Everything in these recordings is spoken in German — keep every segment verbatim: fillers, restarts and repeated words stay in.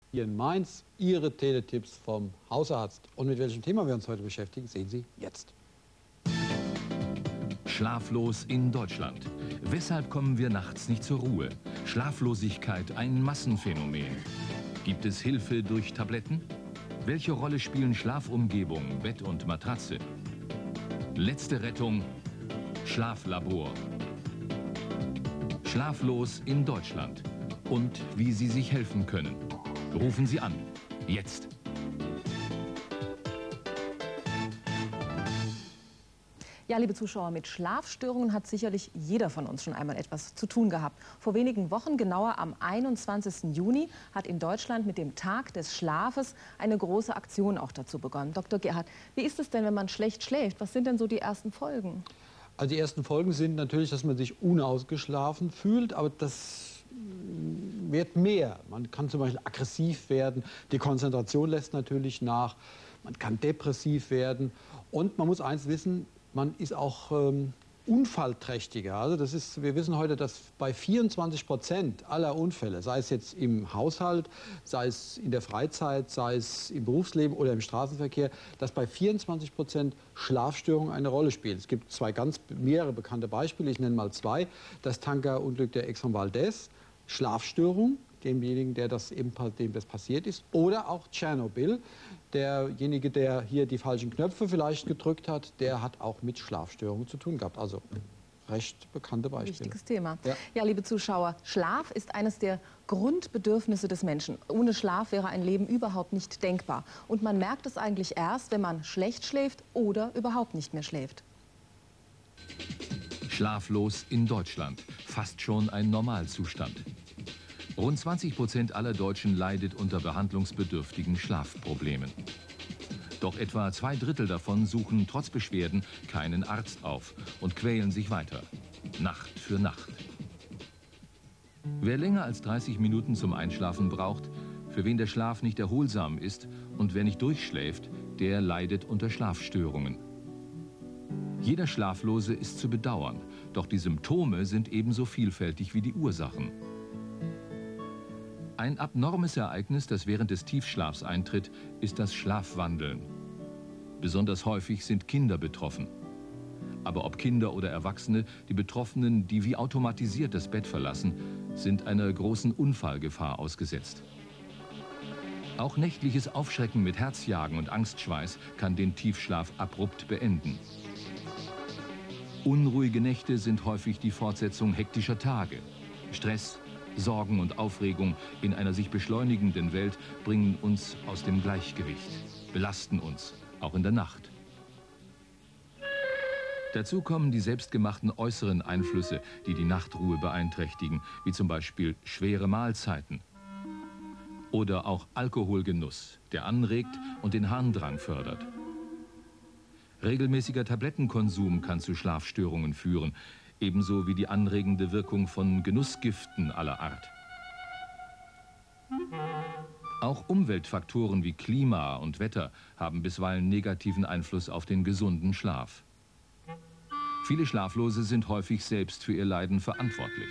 hier in Mainz. Ihre Teletipps vom Hausarzt. Und mit welchem Thema wir uns heute beschäftigen, sehen Sie jetzt. Schlaflos in Deutschland. Weshalb kommen wir nachts nicht zur Ruhe? Schlaflosigkeit ein Massenphänomen. Gibt es Hilfe durch Tabletten? Welche Rolle spielen Schlafumgebung, Bett und Matratze? Letzte Rettung, Schlaflabor. Schlaflos in Deutschland. Und wie Sie sich helfen können. Rufen Sie an. Jetzt. Ja, liebe Zuschauer, mit Schlafstörungen hat sicherlich jeder von uns schon einmal etwas zu tun gehabt. Vor wenigen Wochen, genauer am einundzwanzigsten Juni, hat in Deutschland mit dem Tag des Schlafes eine große Aktion auch dazu begonnen. Doktor Gerhard, wie ist es denn, wenn man schlecht schläft? Was sind denn so die ersten Folgen? Also die ersten Folgen sind natürlich, dass man sich unausgeschlafen fühlt, aber das wird mehr. Man kann zum Beispiel aggressiv werden, die Konzentration lässt natürlich nach, man kann depressiv werden und man muss eins wissen, man ist auch ähm, unfallträchtiger. Also das ist, wir wissen heute, dass bei vierundzwanzig Prozent aller Unfälle, sei es jetzt im Haushalt, sei es in der Freizeit, sei es im Berufsleben oder im Straßenverkehr, dass bei vierundzwanzig Prozent Schlafstörungen eine Rolle spielen. Es gibt zwei ganz mehrere bekannte Beispiele, ich nenne mal zwei. Das Tankerunglück der Exxon Valdez, Schlafstörung, demjenigen, der das eben, dem das passiert ist, oder auch Tschernobyl. Derjenige, der hier die falschen Knöpfe vielleicht gedrückt hat, der hat auch mit Schlafstörungen zu tun gehabt. Also recht bekannte Beispiele. Wichtiges Thema. Ja. Ja, liebe Zuschauer, Schlaf ist eines der Grundbedürfnisse des Menschen. Ohne Schlaf wäre ein Leben überhaupt nicht denkbar. Und man merkt es eigentlich erst, wenn man schlecht schläft oder überhaupt nicht mehr schläft. Schlaflos in Deutschland. Fast schon ein Normalzustand. Rund zwanzig Prozent aller Deutschen leidet unter behandlungsbedürftigen Schlafproblemen. Doch etwa zwei Drittel davon suchen trotz Beschwerden keinen Arzt auf und quälen sich weiter, Nacht für Nacht. Wer länger als dreißig Minuten zum Einschlafen braucht, für wen der Schlaf nicht erholsam ist und wer nicht durchschläft, der leidet unter Schlafstörungen. Jeder Schlaflose ist zu bedauern, doch die Symptome sind ebenso vielfältig wie die Ursachen. Ein abnormes Ereignis, das während des Tiefschlafs eintritt, ist das Schlafwandeln. Besonders häufig sind Kinder betroffen. Aber ob Kinder oder Erwachsene, die Betroffenen, die wie automatisiert das Bett verlassen, sind einer großen Unfallgefahr ausgesetzt. Auch nächtliches Aufschrecken mit Herzjagen und Angstschweiß kann den Tiefschlaf abrupt beenden. Unruhige Nächte sind häufig die Fortsetzung hektischer Tage. Stress, Sorgen und Aufregung in einer sich beschleunigenden Welt bringen uns aus dem Gleichgewicht, belasten uns, auch in der Nacht. Dazu kommen die selbstgemachten äußeren Einflüsse, die die Nachtruhe beeinträchtigen, wie zum Beispiel schwere Mahlzeiten. Oder auch Alkoholgenuss, der anregt und den Harndrang fördert. Regelmäßiger Tablettenkonsum kann zu Schlafstörungen führen, ebenso wie die anregende Wirkung von Genussgiften aller Art. Auch Umweltfaktoren wie Klima und Wetter haben bisweilen negativen Einfluss auf den gesunden Schlaf. Viele Schlaflose sind häufig selbst für ihr Leiden verantwortlich.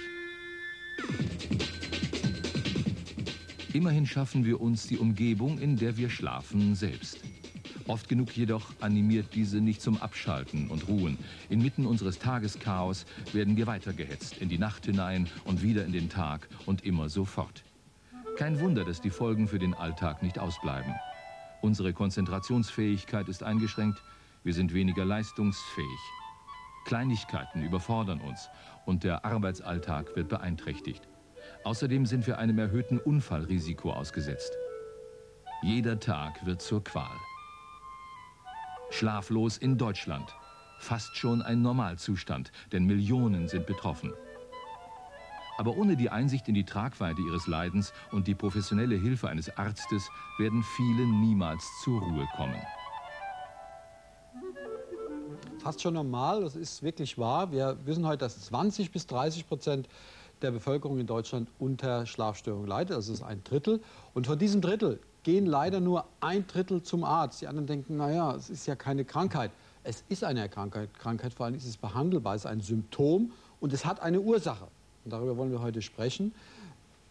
Immerhin schaffen wir uns die Umgebung, in der wir schlafen, selbst. Oft genug jedoch animiert diese nicht zum Abschalten und Ruhen. Inmitten unseres Tageschaos werden wir weitergehetzt, in die Nacht hinein und wieder in den Tag und immer so fort. Kein Wunder, dass die Folgen für den Alltag nicht ausbleiben. Unsere Konzentrationsfähigkeit ist eingeschränkt, wir sind weniger leistungsfähig. Kleinigkeiten überfordern uns und der Arbeitsalltag wird beeinträchtigt. Außerdem sind wir einem erhöhten Unfallrisiko ausgesetzt. Jeder Tag wird zur Qual. Schlaflos in Deutschland. Fast schon ein Normalzustand, denn Millionen sind betroffen. Aber ohne die Einsicht in die Tragweite ihres Leidens und die professionelle Hilfe eines Arztes werden viele niemals zur Ruhe kommen. Fast schon normal, das ist wirklich wahr. Wir wissen heute, dass zwanzig bis dreißig Prozent der Bevölkerung in Deutschland unter Schlafstörungen leidet. Das ist ein Drittel. Und von diesem Drittel gehen leider nur ein Drittel zum Arzt. Die anderen denken, naja, es ist ja keine Krankheit. Es ist eine Krankheit. Krankheit, vor allem ist es behandelbar, es ist ein Symptom und es hat eine Ursache. Und darüber wollen wir heute sprechen.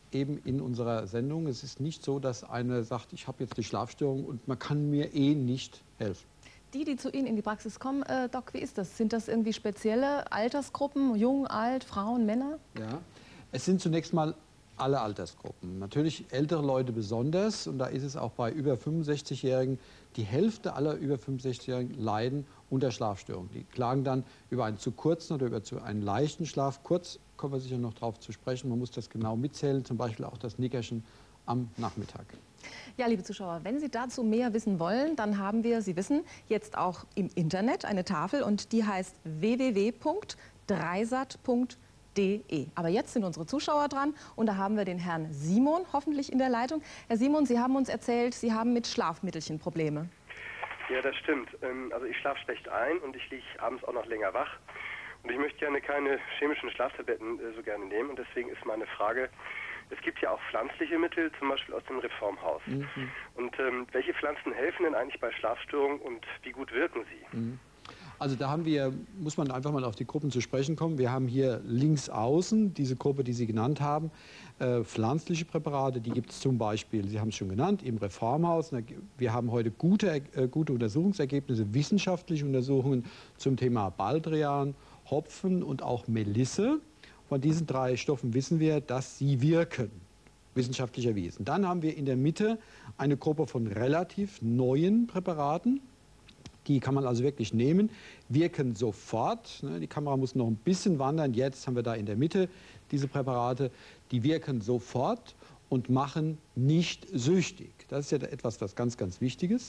eben in unserer Sendung. Es ist nicht so, dass einer sagt, ich habe jetzt die Schlafstörung und man kann mir eh nicht helfen. Die, die zu Ihnen in die Praxis kommen, äh, Doc, wie ist das? Sind das irgendwie spezielle Altersgruppen, jung, alt, Frauen, Männer? Ja, es sind zunächst mal alle Altersgruppen. Natürlich ältere Leute besonders, und da ist es auch bei über fünfundsechzigjährigen, die Hälfte aller über fünfundsechzigjährigen leiden unter Schlafstörungen. Die klagen dann über einen zu kurzen oder über zu einen leichten Schlaf. Kurz kommen wir sicher noch darauf zu sprechen, man muss das genau mitzählen, zum Beispiel auch das Nickerchen am Nachmittag. Ja, liebe Zuschauer, wenn Sie dazu mehr wissen wollen, dann haben wir, Sie wissen, jetzt auch im Internet eine Tafel und die heißt w w w punkt dreisat punkt de. Aber jetzt sind unsere Zuschauer dran und da haben wir den Herrn Simon hoffentlich in der Leitung. Herr Simon, Sie haben uns erzählt, Sie haben mit Schlafmittelchen Probleme. Ja, das stimmt. Also ich schlafe schlecht ein und ich liege abends auch noch länger wach. Und ich möchte gerne keine chemischen Schlaftabletten so gerne nehmen und deswegen ist meine Frage, es gibt ja auch pflanzliche Mittel, zum Beispiel aus dem Reformhaus. Mhm. Und ähm, welche Pflanzen helfen denn eigentlich bei Schlafstörungen und wie gut wirken sie? Mhm. Also da haben wir, muss man einfach mal auf die Gruppen zu sprechen kommen. Wir haben hier links außen diese Gruppe, die Sie genannt haben, äh, pflanzliche Präparate, die gibt es zum Beispiel, Sie haben es schon genannt, im Reformhaus. Wir haben heute gute, äh, gute Untersuchungsergebnisse, wissenschaftliche Untersuchungen zum Thema Baldrian, Hopfen und auch Melisse. Von diesen drei Stoffen wissen wir, dass sie wirken, wissenschaftlich erwiesen. Dann haben wir in der Mitte eine Gruppe von relativ neuen Präparaten. Die kann man also wirklich nehmen, wirken sofort. Die Kamera muss noch ein bisschen wandern. Jetzt haben wir da in der Mitte diese Präparate, die wirken sofort und machen nicht süchtig. Das ist ja etwas, was ganz, ganz wichtig ist.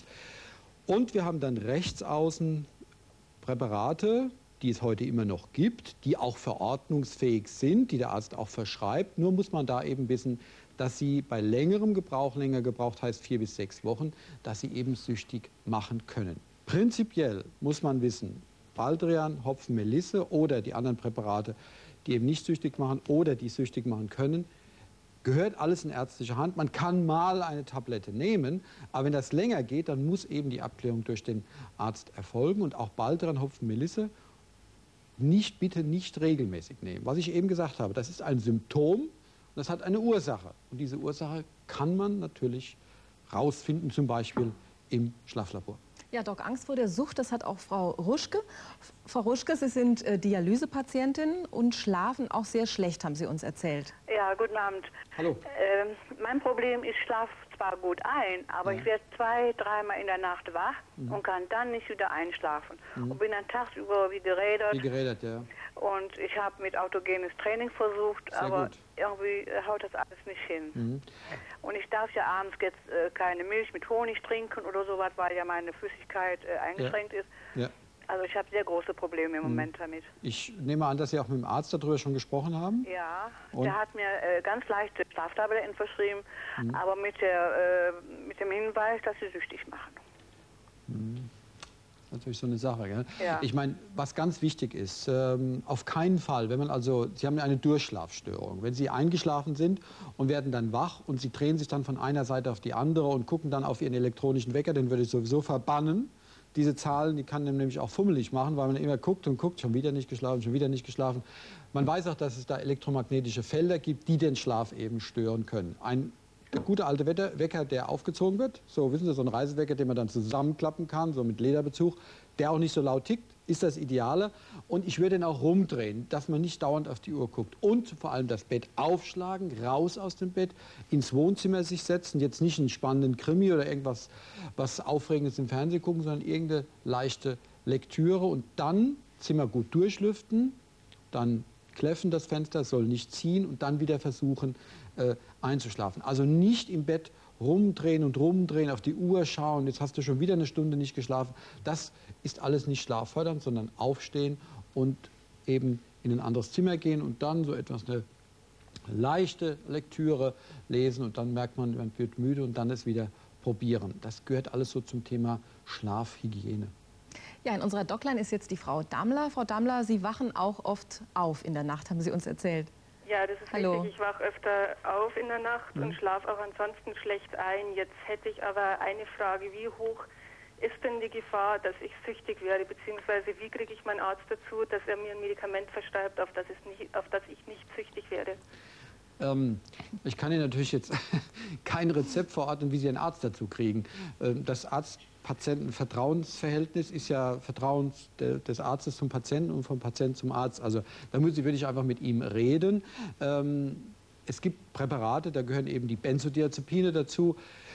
Und wir haben dann rechts außen Präparate, die es heute immer noch gibt, die auch verordnungsfähig sind, die der Arzt auch verschreibt. Nur muss man da eben wissen, dass sie bei längerem Gebrauch, länger gebraucht heißt vier bis sechs Wochen, dass sie eben süchtig machen können. Prinzipiell muss man wissen, Baldrian, Hopfen, Melisse oder die anderen Präparate, die eben nicht süchtig machen oder die süchtig machen können, gehört alles in ärztliche Hand. Man kann mal eine Tablette nehmen, aber wenn das länger geht, dann muss eben die Abklärung durch den Arzt erfolgen. Und auch Baldrian, Hopfen, Melisse nicht, bitte nicht regelmäßig nehmen. Was ich eben gesagt habe, das ist ein Symptom und das hat eine Ursache. Und diese Ursache kann man natürlich rausfinden, zum Beispiel im Schlaflabor. Ja, Doc, Angst vor der Sucht, das hat auch Frau Ruschke. Frau Ruschke, Sie sind äh, Dialysepatientin und schlafen auch sehr schlecht, haben Sie uns erzählt. Ja, guten Abend. Hallo. Ähm, mein Problem ist, ich schlafe zwar gut ein, aber ja. ich werde zwei, dreimal in der Nacht wach mhm. und kann dann nicht wieder einschlafen. Mhm. Und bin dann tagsüber wie gerädert. Wie gerädert, ja. Und ich habe mit autogenes Training versucht, Sehr aber gut. irgendwie haut das alles nicht hin. Mhm. Und ich darf ja abends jetzt äh, keine Milch mit Honig trinken oder sowas, weil ja meine Flüssigkeit äh, eingeschränkt ja. ist. Ja. Also ich habe sehr große Probleme im Moment mhm. damit. Ich nehme an, dass Sie auch mit dem Arzt darüber schon gesprochen haben? Ja, Und? Der hat mir äh, ganz leichte Schlaftabletten verschrieben, mhm. aber mit, der, äh, mit dem Hinweis, dass sie süchtig machen. Mhm. Das ist natürlich so eine Sache. Gell? Ja. Ich meine, was ganz wichtig ist, ähm, auf keinen Fall, wenn man also, Sie haben eine Durchschlafstörung, wenn Sie eingeschlafen sind und werden dann wach und Sie drehen sich dann von einer Seite auf die andere und gucken dann auf Ihren elektronischen Wecker, den würde ich sowieso verbannen. Diese Zahlen, die kann man nämlich auch fummelig machen, weil man immer guckt und guckt, schon wieder nicht geschlafen, schon wieder nicht geschlafen. Man weiß auch, dass es da elektromagnetische Felder gibt, die den Schlaf eben stören können. Ein der gute alte Wecker, der aufgezogen wird, so wissen Sie, so ein Reisewecker, den man dann zusammenklappen kann, so mit Lederbezug, der auch nicht so laut tickt, ist das Ideale. Und ich würde ihn auch rumdrehen, dass man nicht dauernd auf die Uhr guckt. Und vor allem das Bett aufschlagen, raus aus dem Bett, ins Wohnzimmer sich setzen, jetzt nicht einen spannenden Krimi oder irgendwas was Aufregendes im Fernsehen gucken, sondern irgendeine leichte Lektüre und dann Zimmer gut durchlüften, dann kläffen das Fenster, soll nicht ziehen und dann wieder versuchen äh, einzuschlafen. Also nicht im Bett rumdrehen und rumdrehen, auf die Uhr schauen, jetzt hast du schon wieder eine Stunde nicht geschlafen. Das ist alles nicht schlaffördernd, sondern aufstehen und eben in ein anderes Zimmer gehen und dann so etwas, eine leichte Lektüre lesen und dann merkt man, man wird müde und dann es wieder probieren. Das gehört alles so zum Thema Schlafhygiene. Ja, in unserer Dockline ist jetzt die Frau Dammler. Frau Dammler, Sie wachen auch oft auf in der Nacht, haben Sie uns erzählt. Ja, das ist Hallo. richtig. Ich wache öfter auf in der Nacht Mhm. und schlafe auch ansonsten schlecht ein. Jetzt hätte ich aber eine Frage. Wie hoch ist denn die Gefahr, dass ich süchtig werde? Beziehungsweise wie kriege ich meinen Arzt dazu, dass er mir ein Medikament verschreibt, auf das, es nicht, auf das ich nicht süchtig werde? Ähm, ich kann Ihnen natürlich jetzt kein Rezept verordnen, wie Sie einen Arzt dazu kriegen. Ähm, das Arzt-Patienten-Vertrauensverhältnis ist ja Vertrauen de, des Arztes zum Patienten und vom Patienten zum Arzt. Also da muss ich wirklich einfach mit ihm reden. Ähm, es gibt Präparate, da gehören eben die Benzodiazepine dazu,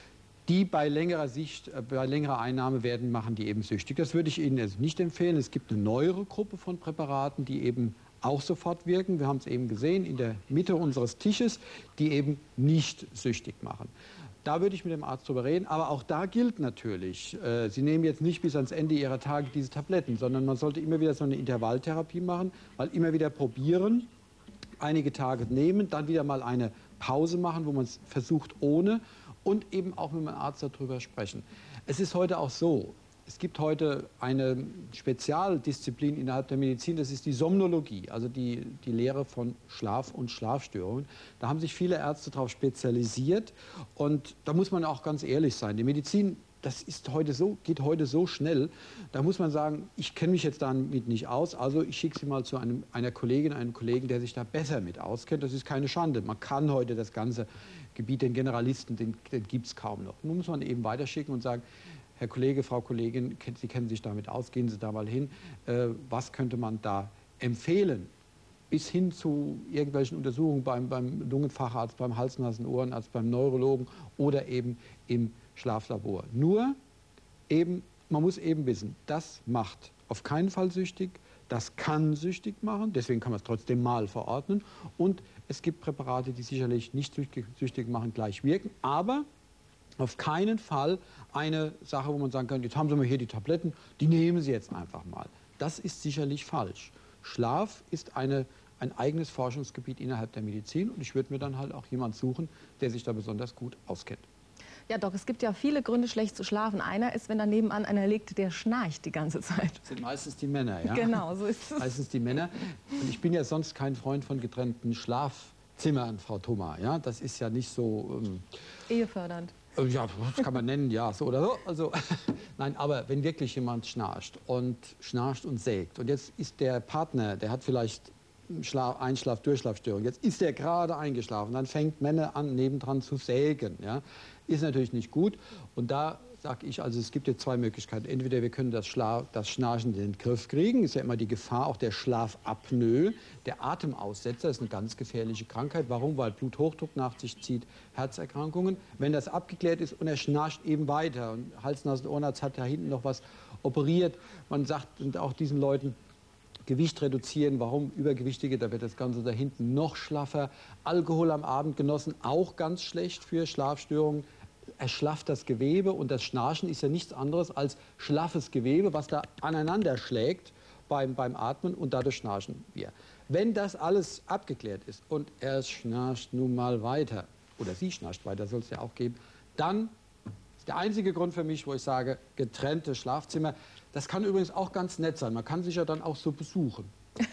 die bei längerer Sicht, äh, bei längerer Einnahme werden, machen die eben süchtig. Das würde ich Ihnen jetzt nicht empfehlen. Es gibt eine neuere Gruppe von Präparaten, die eben auch sofort wirken. Wir haben es eben gesehen in der Mitte unseres Tisches, die eben nicht süchtig machen. Da würde ich mit dem Arzt drüber reden. Aber auch da gilt natürlich, äh, Sie nehmen jetzt nicht bis ans Ende Ihrer Tage diese Tabletten, sondern man sollte immer wieder so eine Intervalltherapie machen, weil immer wieder probieren, einige Tage nehmen, dann wieder mal eine Pause machen, wo man es versucht ohne und eben auch mit dem Arzt darüber sprechen. Es ist heute auch so, es gibt heute eine Spezialdisziplin innerhalb der Medizin, das ist die Somnologie, also die, die Lehre von Schlaf und Schlafstörungen. Da haben sich viele Ärzte darauf spezialisiert und da muss man auch ganz ehrlich sein. Die Medizin, das ist heute so, geht heute so schnell, da muss man sagen, ich kenne mich jetzt damit nicht aus, also ich schicke Sie mal zu einem, einer Kollegin, einem Kollegen, der sich da besser mit auskennt. Das ist keine Schande. Man kann heute das ganze Gebiet, den Generalisten, den, den gibt es kaum noch. Nun muss man eben weiterschicken und sagen, Herr Kollege, Frau Kollegin, Sie kennen sich damit aus, gehen Sie da mal hin. Äh, was könnte man da empfehlen? Bis hin zu irgendwelchen Untersuchungen beim, beim Lungenfacharzt, beim Hals-Nasen-Ohrenarzt, beim Neurologen oder eben im Schlaflabor. Nur eben, man muss eben wissen, das macht auf keinen Fall süchtig, das kann süchtig machen, deswegen kann man es trotzdem mal verordnen. Und es gibt Präparate, die sicherlich nicht süchtig, süchtig machen, gleich wirken, aber auf keinen Fall eine Sache, wo man sagen kann, jetzt haben Sie mal hier die Tabletten, die nehmen Sie jetzt einfach mal. Das ist sicherlich falsch. Schlaf ist eine, ein eigenes Forschungsgebiet innerhalb der Medizin und ich würde mir dann halt auch jemanden suchen, der sich da besonders gut auskennt. Ja, Doc, es gibt ja viele Gründe, schlecht zu schlafen. Einer ist, wenn da nebenan einer liegt, der schnarcht die ganze Zeit. Das sind meistens die Männer, ja? Genau, so ist es. Meistens die Männer. Und ich bin ja sonst kein Freund von getrennten Schlafzimmern, Frau Thoma. Ja? Das ist ja nicht so... Ähm, ehefördernd. Ja, das kann man nennen, ja, so oder so. Also, nein, aber wenn wirklich jemand schnarcht und schnarcht und sägt und jetzt ist der Partner, der hat vielleicht Schlaf, Einschlaf-, Durchschlafstörung, jetzt ist er gerade eingeschlafen, dann fängt Männer an, nebendran zu sägen, ja, ist natürlich nicht gut und da sage ich, also es gibt jetzt zwei Möglichkeiten. Entweder wir können das, Schlaf, das Schnarchen in den Griff kriegen, ist ja immer die Gefahr, auch der Schlafapnoe, der Atemaussetzer ist eine ganz gefährliche Krankheit. Warum? Weil Bluthochdruck nach sich zieht, Herzerkrankungen. Wenn das abgeklärt ist und er schnarcht eben weiter und Hals-Nasen-Ohrenarzt hat da hinten noch was operiert, man sagt auch diesen Leuten, Gewicht reduzieren, warum Übergewichtige, da wird das Ganze da hinten noch schlaffer. Alkohol am Abend genossen, auch ganz schlecht für Schlafstörungen. Erschlafft das Gewebe und das Schnarchen ist ja nichts anderes als schlaffes Gewebe, was da aneinander schlägt beim, beim Atmen und dadurch schnarchen wir. Wenn das alles abgeklärt ist und er schnarcht nun mal weiter, oder sie schnarcht weiter, soll es ja auch geben, dann ist der einzige Grund für mich, wo ich sage, getrennte Schlafzimmer. Das kann übrigens auch ganz nett sein, man kann sich ja dann auch so besuchen.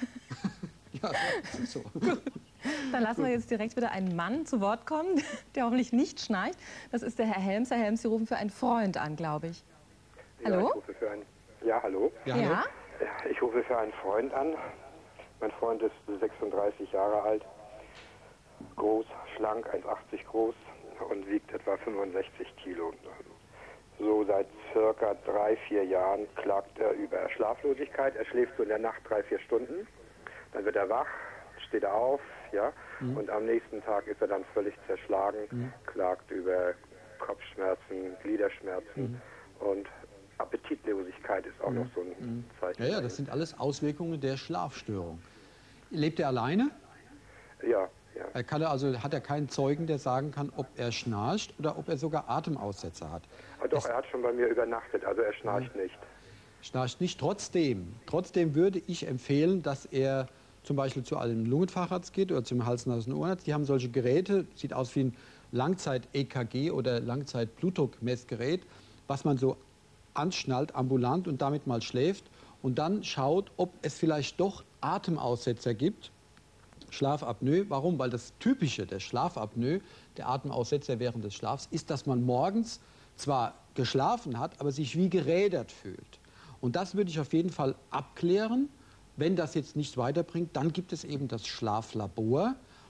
Ja, das ist so. Dann lassen wir jetzt direkt wieder einen Mann zu Wort kommen, der hoffentlich nicht schnarcht. Das ist der Herr Helms. Herr Helms, Sie rufen für einen Freund an, glaube ich. Hallo? Ja, ich rufe für einen, ja, hallo. Ja. Ja, ich rufe für einen Freund an. Mein Freund ist sechsunddreißig Jahre alt, groß, schlank, eins Komma achtzig groß und wiegt etwa fünfundsechzig Kilo. So seit circa drei, vier Jahren klagt er über Schlaflosigkeit. Er schläft so in der Nacht drei, vier Stunden. Dann wird er wach, steht auf, ja, mhm. und am nächsten Tag ist er dann völlig zerschlagen, mhm. klagt über Kopfschmerzen, Gliederschmerzen mhm. und Appetitlosigkeit ist auch mhm. noch so ein mhm. Zeichen. Ja, ja, das sind alles Auswirkungen der Schlafstörung. Lebt er alleine? Ja, ja. Er kann also, hat er keinen Zeugen, der sagen kann, ob er schnarcht oder ob er sogar Atemaussetzer hat? Ah, doch, es, er hat schon bei mir übernachtet, also er schnarcht ja. nicht. Schnarcht nicht. Trotzdem, trotzdem würde ich empfehlen, dass er zum Beispiel zu einem Lungenfacharzt geht oder zum Hals-Nasen-Ohrenarzt. Die haben solche Geräte, sieht aus wie ein Langzeit-E K G oder Langzeit-Blutdruckmessgerät, was man so anschnallt, ambulant und damit mal schläft und dann schaut, ob es vielleicht doch Atemaussetzer gibt, Schlafapnoe. Warum? Weil das Typische der Schlafapnoe, der Atemaussetzer während des Schlafs, ist, dass man morgens zwar geschlafen hat, aber sich wie gerädert fühlt. Und das würde ich auf jeden Fall abklären. Wenn das jetzt nicht weiterbringt, dann gibt es eben das Schlaflabor.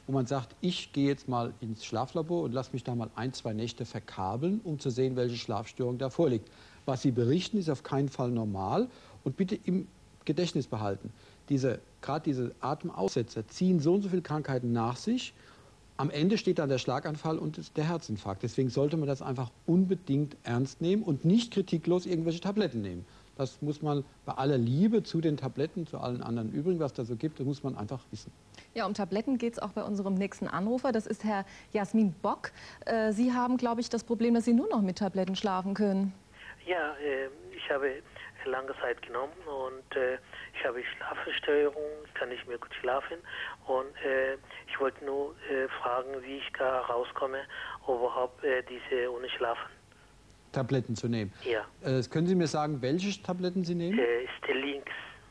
wo man sagt, ich gehe jetzt mal ins Schlaflabor und lasse mich da mal ein, zwei Nächte verkabeln, um zu sehen, welche Schlafstörung da vorliegt. Was Sie berichten, ist auf keinen Fall normal. Und bitte im Gedächtnis behalten, diese, gerade diese Atemaussetzer ziehen so und so viele Krankheiten nach sich. Am Ende steht dann der Schlaganfall und der Herzinfarkt. Deswegen sollte man das einfach unbedingt ernst nehmen und nicht kritiklos irgendwelche Tabletten nehmen. Das muss man bei aller Liebe zu den Tabletten, zu allen anderen übrigen, was da so gibt, das muss man einfach wissen. Ja, um Tabletten geht es auch bei unserem nächsten Anrufer. Das ist Herr Jasmin Bock. Äh, Sie haben, glaube ich, das Problem, dass Sie nur noch mit Tabletten schlafen können. Ja, äh, ich habe lange Zeit genommen und äh, ich habe Schlafstörungen, kann nicht mehr gut schlafen und äh, ich wollte nur äh, fragen, wie ich da rauskomme, überhaupt äh, diese ohne Schlafen. Tabletten zu nehmen. Ja. Äh, können Sie mir sagen, welche Tabletten Sie nehmen? Äh, Stellinx.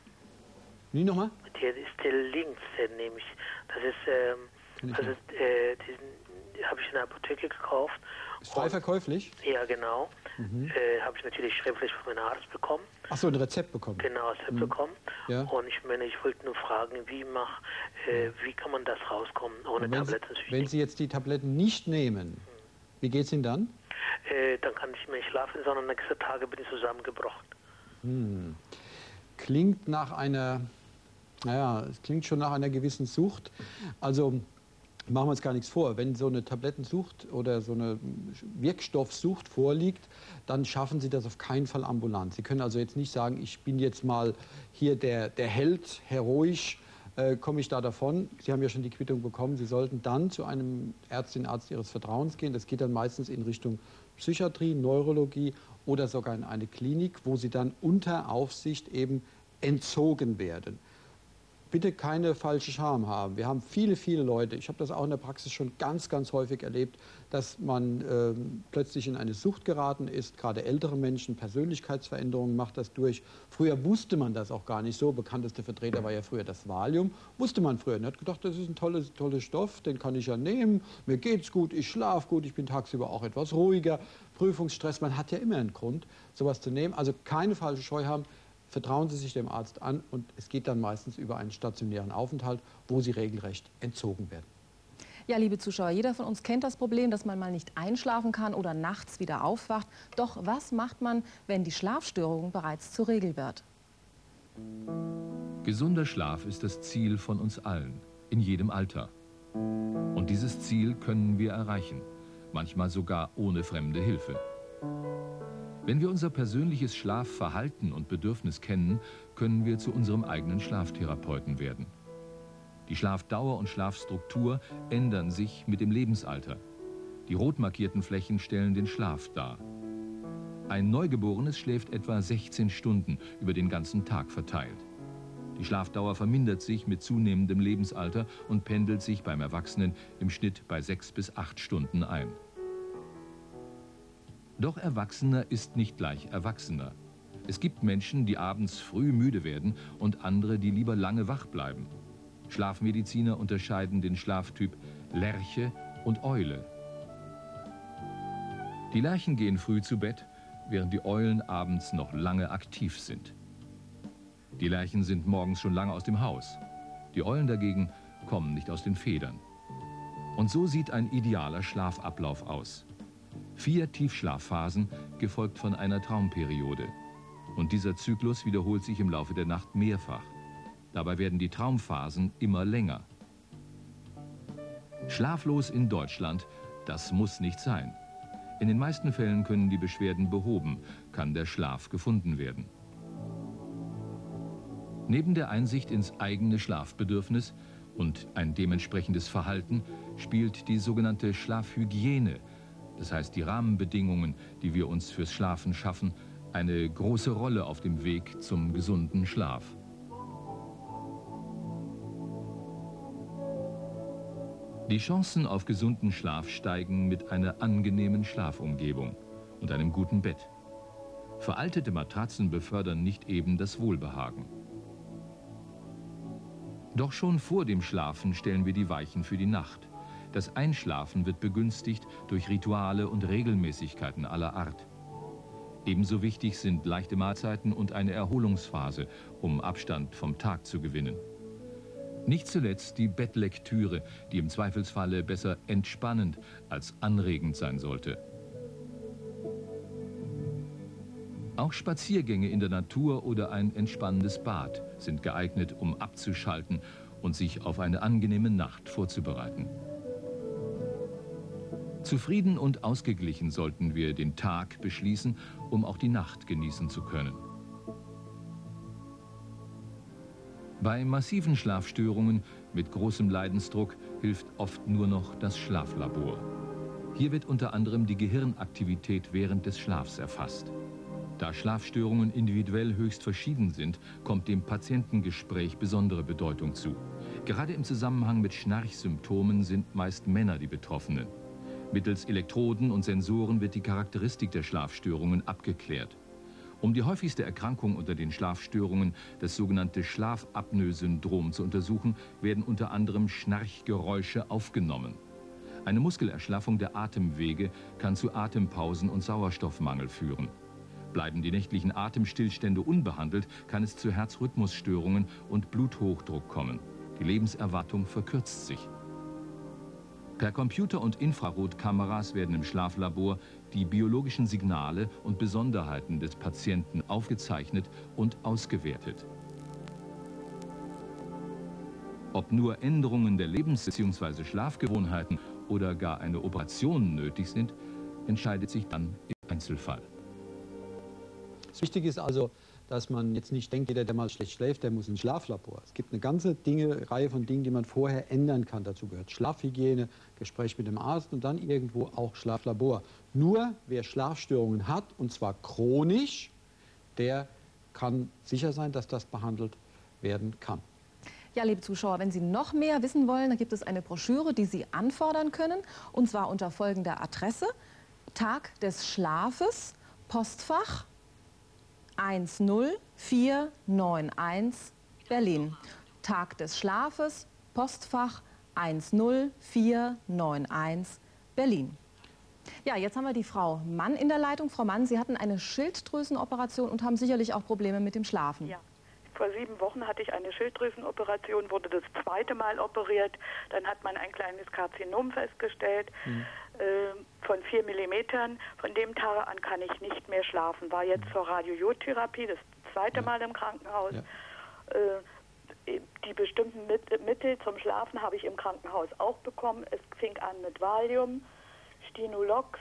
Wie nochmal? Stellinx äh, nehme ich. Das ist, ähm, also, äh, diesen habe ich in der Apotheke gekauft. Ist frei verkäuflich? Ja, genau. Mhm. Äh, habe ich natürlich schriftlich von meinem Arzt bekommen. Ach so, ein Rezept bekommen? Genau, Rezept mhm. bekommen. Ja. Und ich meine, ich wollte nur fragen, wie, mach, äh, wie kann man das rauskommen ohne wenn Tabletten? Sie, wenn Sie jetzt die Tabletten nicht nehmen, mhm. wie geht es Ihnen dann? Äh, dann kann ich nicht mehr schlafen, sondern nächste Tage bin ich zusammengebrochen. Hm. Klingt nach einer, naja, es klingt schon nach einer gewissen Sucht. Also machen wir uns gar nichts vor. Wenn so eine Tablettensucht oder so eine Wirkstoffsucht vorliegt, dann schaffen Sie das auf keinen Fall ambulant. Sie können also jetzt nicht sagen, ich bin jetzt mal hier der, der Held, heroisch, äh, komme ich da davon. Sie haben ja schon die Quittung bekommen. Sie sollten dann zu einem Ärztin, Arzt Ihres Vertrauens gehen. Das geht dann meistens in Richtung Psychiatrie, Neurologie oder sogar in eine Klinik, wo Sie dann unter Aufsicht eben entzogen werden. Bitte keine falsche Scham haben. Wir haben viele, viele Leute, ich habe das auch in der Praxis schon ganz, ganz häufig erlebt, dass man äh, plötzlich in eine Sucht geraten ist. Gerade ältere Menschen, Persönlichkeitsveränderungen macht das durch. Früher wusste man das auch gar nicht so. Bekannteste Vertreter war ja früher das Valium. Wusste man früher. Man hat gedacht, das ist ein toller tolle Stoff, den kann ich ja nehmen. Mir geht's gut, ich schlafe gut, ich bin tagsüber auch etwas ruhiger. Prüfungsstress, man hat ja immer einen Grund, sowas zu nehmen. Also keine falsche Scheu haben. Vertrauen Sie sich dem Arzt an und es geht dann meistens über einen stationären Aufenthalt, wo Sie regelrecht entzogen werden. Ja, liebe Zuschauer, jeder von uns kennt das Problem, dass man mal nicht einschlafen kann oder nachts wieder aufwacht. Doch was macht man, wenn die Schlafstörung bereits zur Regel wird? Gesunder Schlaf ist das Ziel von uns allen, in jedem Alter. Und dieses Ziel können wir erreichen, manchmal sogar ohne fremde Hilfe. Wenn wir unser persönliches Schlafverhalten und Bedürfnis kennen, können wir zu unserem eigenen Schlaftherapeuten werden. Die Schlafdauer und Schlafstruktur ändern sich mit dem Lebensalter. Die rot markierten Flächen stellen den Schlaf dar. Ein Neugeborenes schläft etwa sechzehn Stunden über den ganzen Tag verteilt. Die Schlafdauer vermindert sich mit zunehmendem Lebensalter und pendelt sich beim Erwachsenen im Schnitt bei sechs bis acht Stunden ein. Doch Erwachsener ist nicht gleich Erwachsener. Es gibt Menschen, die abends früh müde werden und andere, die lieber lange wach bleiben. Schlafmediziner unterscheiden den Schlaftyp Lerche und Eule. Die Lerchen gehen früh zu Bett, während die Eulen abends noch lange aktiv sind. Die Lerchen sind morgens schon lange aus dem Haus. Die Eulen dagegen kommen nicht aus den Federn. Und so sieht ein idealer Schlafablauf aus. Vier Tiefschlafphasen, gefolgt von einer Traumperiode. Und dieser Zyklus wiederholt sich im Laufe der Nacht mehrfach. Dabei werden die Traumphasen immer länger. Schlaflos in Deutschland, das muss nicht sein. In den meisten Fällen können die Beschwerden behoben, kann der Schlaf gefunden werden. Neben der Einsicht ins eigene Schlafbedürfnis und ein dementsprechendes Verhalten spielt die sogenannte Schlafhygiene, das heißt die Rahmenbedingungen, die wir uns fürs Schlafen schaffen, eine große Rolle auf dem Weg zum gesunden Schlaf. Die Chancen auf gesunden Schlaf steigen mit einer angenehmen Schlafumgebung und einem guten Bett. Veraltete Matratzen befördern nicht eben das Wohlbehagen. Doch schon vor dem Schlafen stellen wir die Weichen für die Nacht. Das Einschlafen wird begünstigt durch Rituale und Regelmäßigkeiten aller Art. Ebenso wichtig sind leichte Mahlzeiten und eine Erholungsphase, um Abstand vom Tag zu gewinnen. Nicht zuletzt die Bettlektüre, die im Zweifelsfalle besser entspannend als anregend sein sollte. Auch Spaziergänge in der Natur oder ein entspannendes Bad sind geeignet, um abzuschalten und sich auf eine angenehme Nacht vorzubereiten. Zufrieden und ausgeglichen sollten wir den Tag beschließen, um auch die Nacht genießen zu können. Bei massiven Schlafstörungen mit großem Leidensdruck hilft oft nur noch das Schlaflabor. Hier wird unter anderem die Gehirnaktivität während des Schlafs erfasst. Da Schlafstörungen individuell höchst verschieden sind, kommt dem Patientengespräch besondere Bedeutung zu. Gerade im Zusammenhang mit Schnarchsymptomen sind meist Männer die Betroffenen. Mittels Elektroden und Sensoren wird die Charakteristik der Schlafstörungen abgeklärt. Um die häufigste Erkrankung unter den Schlafstörungen, das sogenannte Schlafapnoe-Syndrom, zu untersuchen, werden unter anderem Schnarchgeräusche aufgenommen. Eine Muskelerschlaffung der Atemwege kann zu Atempausen und Sauerstoffmangel führen. Bleiben die nächtlichen Atemstillstände unbehandelt, kann es zu Herzrhythmusstörungen und Bluthochdruck kommen. Die Lebenserwartung verkürzt sich. Per Computer- und Infrarotkameras werden im Schlaflabor die biologischen Signale und Besonderheiten des Patienten aufgezeichnet und ausgewertet. Ob nur Änderungen der Lebens- bzw. Schlafgewohnheiten oder gar eine Operation nötig sind, entscheidet sich dann im Einzelfall. Wichtig ist also, dass man jetzt nicht denkt, jeder, der mal schlecht schläft, der muss ins Schlaflabor. Es gibt eine ganze Dinge, Reihe von Dingen, die man vorher ändern kann. Dazu gehört Schlafhygiene, Gespräch mit dem Arzt und dann irgendwo auch Schlaflabor. Nur wer Schlafstörungen hat, und zwar chronisch, der kann sicher sein, dass das behandelt werden kann. Ja, liebe Zuschauer, wenn Sie noch mehr wissen wollen, dann gibt es eine Broschüre, die Sie anfordern können, und zwar unter folgender Adresse: Tag des Schlafes, Postfach eins null vier neun eins, Berlin. Tag des Schlafes, Postfach eins null vier neun eins, Berlin. Ja, jetzt haben wir die Frau Mann in der Leitung. Frau Mann, Sie hatten eine Schilddrüsenoperation und haben sicherlich auch Probleme mit dem Schlafen. Ja. Vor sieben Wochen hatte ich eine Schilddrüsenoperation, wurde das zweite Mal operiert. Dann hat man ein kleines Karzinom festgestellt, mhm. äh, von vier Millimetern. Von dem Tag an kann ich nicht mehr schlafen. War jetzt zur Radiotherapie, das zweite ja. Mal im Krankenhaus. Ja. Äh, die bestimmten Mittel zum Schlafen habe ich im Krankenhaus auch bekommen. Es fing an mit Valium, Stinolox,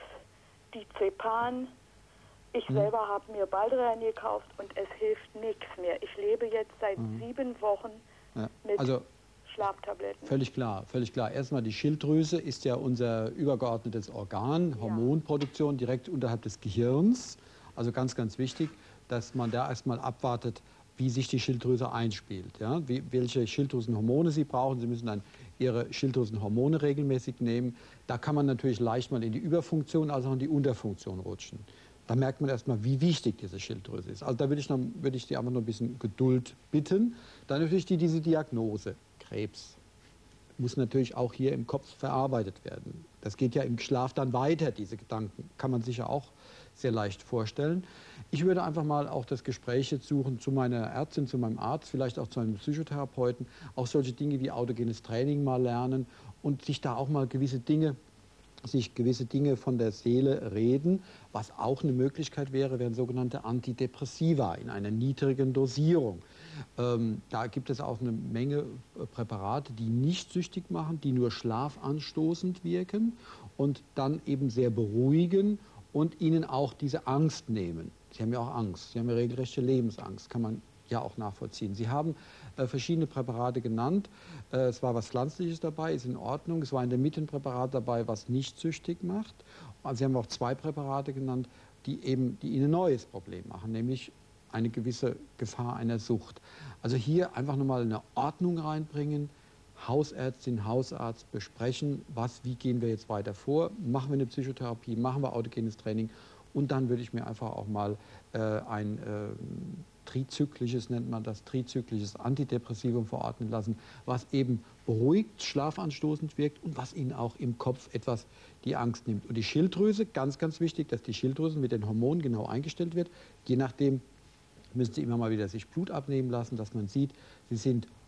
Diazepam. Ich hm. selber habe mir Baldrian gekauft und es hilft nichts mehr. Ich lebe jetzt seit hm. sieben Wochen ja. mit also, Schlaftabletten. Völlig klar, völlig klar. Erstmal, die Schilddrüse ist ja unser übergeordnetes Organ, ja. Hormonproduktion direkt unterhalb des Gehirns. Also ganz, ganz wichtig, dass man da erstmal abwartet, wie sich die Schilddrüse einspielt. Ja? Wie, welche Schilddrüsenhormone Sie brauchen. Sie müssen dann Ihre Schilddrüsenhormone regelmäßig nehmen. Da kann man natürlich leicht mal in die Überfunktion, also auch in die Unterfunktion rutschen. Da merkt man erstmal, wie wichtig diese Schilddrüse ist. Also da würde ich, noch, würde ich Sie einfach noch ein bisschen Geduld bitten. Dann natürlich die, diese Diagnose. Krebs muss natürlich auch hier im Kopf verarbeitet werden. Das geht ja im Schlaf dann weiter, diese Gedanken. Kann man sich ja auch sehr leicht vorstellen. Ich würde einfach mal auch das Gespräch jetzt suchen zu meiner Ärztin, zu meinem Arzt, vielleicht auch zu einem Psychotherapeuten. Auch solche Dinge wie autogenes Training mal lernen und sich da auch mal gewisse Dinge sich gewisse Dinge von der Seele reden. Was auch eine Möglichkeit wäre, wären sogenannte Antidepressiva in einer niedrigen Dosierung. Ähm, da gibt es auch eine Menge Präparate, die nicht süchtig machen, die nur schlafanstoßend wirken und dann eben sehr beruhigen und ihnen auch diese Angst nehmen. Sie haben ja auch Angst, Sie haben ja regelrechte Lebensangst, kann man ja auch nachvollziehen. Sie haben äh, verschiedene Präparate genannt. Äh, es war was Pflanzliches dabei, ist in Ordnung. Es war in der Mitte ein Präparat dabei, was nicht süchtig macht. Also Sie haben auch zwei Präparate genannt, die eben die Ihnen ein neues Problem machen, nämlich eine gewisse Gefahr einer Sucht. Also hier einfach nochmal eine Ordnung reinbringen, Hausärztin, Hausarzt besprechen, was, wie gehen wir jetzt weiter vor, machen wir eine Psychotherapie, machen wir autogenes Training und dann würde ich mir einfach auch mal äh, ein äh, trizyklisches, nennt man das, trizyklisches Antidepressivum verordnen lassen, was eben beruhigt, schlafanstoßend wirkt und was Ihnen auch im Kopf etwas die Angst nimmt. Und die Schilddrüse, ganz, ganz wichtig, dass die Schilddrüse mit den Hormonen genau eingestellt wird. Je nachdem müssen Sie immer mal wieder sich Blut abnehmen lassen, dass man sieht, Sie sind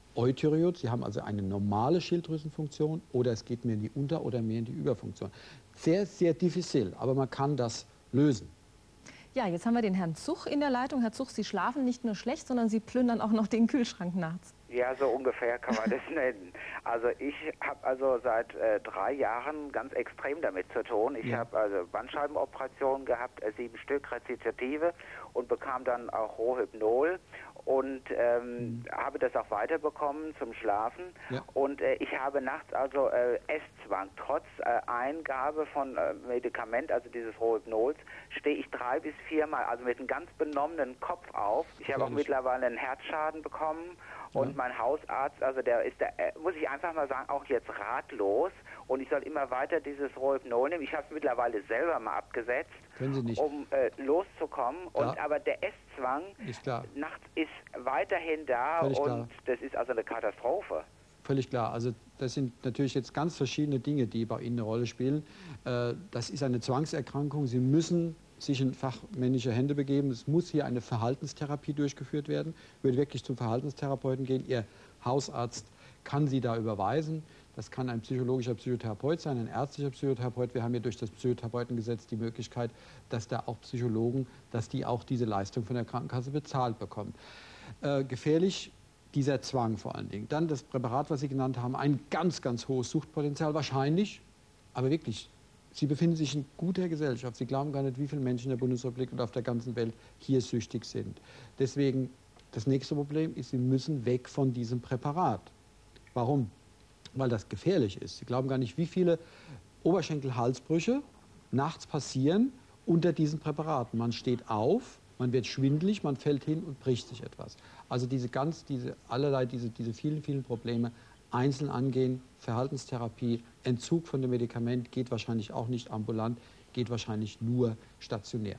Eutyreot, Sie haben also eine normale Schilddrüsenfunktion, oder es geht mehr in die Unter- oder mehr in die Überfunktion. Sehr, sehr diffizil, aber man kann das lösen. Ja, jetzt haben wir den Herrn Zuch in der Leitung. Herr Zuch, Sie schlafen nicht nur schlecht, sondern Sie plündern auch noch den Kühlschrank nachts. Ja, so ungefähr kann man das nennen. Also ich habe also seit äh, drei Jahren ganz extrem damit zu tun. Ich ja. habe also Bandscheibenoperationen gehabt, äh, sieben Stück Rezitative, und bekam dann auch Rohypnol und ähm, mhm. habe das auch weiterbekommen zum Schlafen. Ja. Und äh, ich habe nachts also äh, Esszwang. Trotz äh, Eingabe von äh, Medikament, also dieses Rohypnols, stehe ich drei bis viermal, also mit einem ganz benommenen Kopf auf. Ich habe auch mittlerweile einen Herzschaden bekommen. Und ja. mein Hausarzt, also der ist, der, muss ich einfach mal sagen, auch jetzt ratlos. Und ich soll immer weiter dieses Rohypnol nehmen. Ich habe es mittlerweile selber mal abgesetzt, Können Sie nicht. um äh, loszukommen. Ja. Und aber der Esszwang ist klar. nachts ist weiterhin da. Völlig und klar. Das ist also eine Katastrophe. Völlig klar. Also das sind natürlich jetzt ganz verschiedene Dinge, die bei Ihnen eine Rolle spielen. Äh, das ist eine Zwangserkrankung. Sie müssen sich in fachmännische Hände begeben. Es muss hier eine Verhaltenstherapie durchgeführt werden. Ich würde wirklich zum Verhaltenstherapeuten gehen. Ihr Hausarzt kann Sie da überweisen. Das kann ein psychologischer Psychotherapeut sein, ein ärztlicher Psychotherapeut. Wir haben ja durch das Psychotherapeutengesetz die Möglichkeit, dass da auch Psychologen, dass die auch diese Leistung von der Krankenkasse bezahlt bekommen. Äh, gefährlich dieser Zwang vor allen Dingen. Dann das Präparat, was Sie genannt haben, ein ganz, ganz hohes Suchtpotenzial wahrscheinlich, aber wirklich. Sie befinden sich in guter Gesellschaft. Sie glauben gar nicht, wie viele Menschen in der Bundesrepublik und auf der ganzen Welt hier süchtig sind. Deswegen, das nächste Problem ist, Sie müssen weg von diesem Präparat. Warum? Weil das gefährlich ist. Sie glauben gar nicht, wie viele Oberschenkel-Halsbrüche nachts passieren unter diesen Präparaten. Man steht auf, man wird schwindelig, man fällt hin und bricht sich etwas. Also diese ganz, diese allerlei, diese, diese vielen, vielen Probleme einzeln angehen, Verhaltenstherapie, Entzug von dem Medikament geht wahrscheinlich auch nicht ambulant, geht wahrscheinlich nur stationär.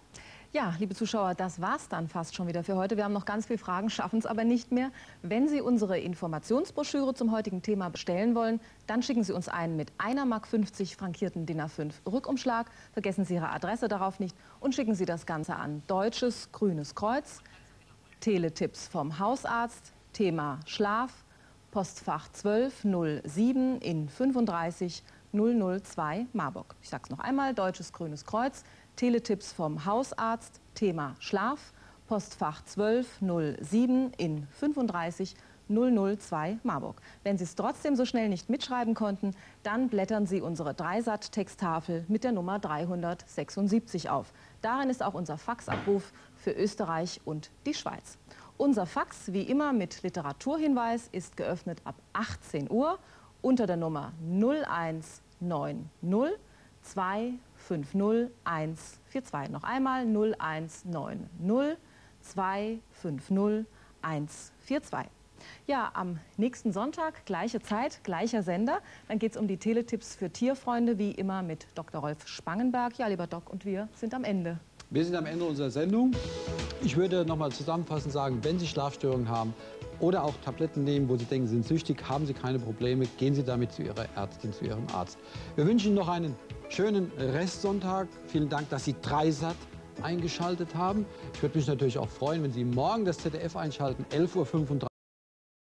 Ja, liebe Zuschauer, das war's dann fast schon wieder für heute. Wir haben noch ganz viele Fragen, schaffen es aber nicht mehr. Wenn Sie unsere Informationsbroschüre zum heutigen Thema bestellen wollen, dann schicken Sie uns einen mit einer Mark fünfzig frankierten D I N A fünf Rückumschlag. Vergessen Sie Ihre Adresse darauf nicht und schicken Sie das Ganze an Deutsches Grünes Kreuz, Teletipps vom Hausarzt, Thema Schlaf, Postfach zwölf null sieben in fünfunddreißig null null zwei Marburg. Ich sage es noch einmal, Deutsches Grünes Kreuz, Teletipps vom Hausarzt, Thema Schlaf, Postfach zwölf null sieben in fünfunddreißig null null zwei Marburg. Wenn Sie es trotzdem so schnell nicht mitschreiben konnten, dann blättern Sie unsere Dreisat-Texttafel mit der Nummer dreihundertsechsundsiebzig auf. Darin ist auch unser Faxabruf für Österreich und die Schweiz. Unser Fax, wie immer mit Literaturhinweis, ist geöffnet ab achtzehn Uhr unter der Nummer null eins neun null zwei fünf null eins vier zwei. Noch einmal null eins neun null zwei fünf null eins vier zwei. Ja, am nächsten Sonntag, gleiche Zeit, gleicher Sender. Dann geht es um die Teletipps für Tierfreunde, wie immer mit Doktor Rolf Spangenberg. Ja, lieber Doc, und wir sind am Ende. Wir sind am Ende unserer Sendung. Ich würde noch mal zusammenfassend sagen, wenn Sie Schlafstörungen haben oder auch Tabletten nehmen, wo Sie denken, Sie sind süchtig, haben Sie keine Probleme, gehen Sie damit zu Ihrer Ärztin, zu Ihrem Arzt. Wir wünschen Ihnen noch einen schönen Restsonntag. Vielen Dank, dass Sie Dreisat eingeschaltet haben. Ich würde mich natürlich auch freuen, wenn Sie morgen das Z D F einschalten, elf Uhr fünfunddreißig.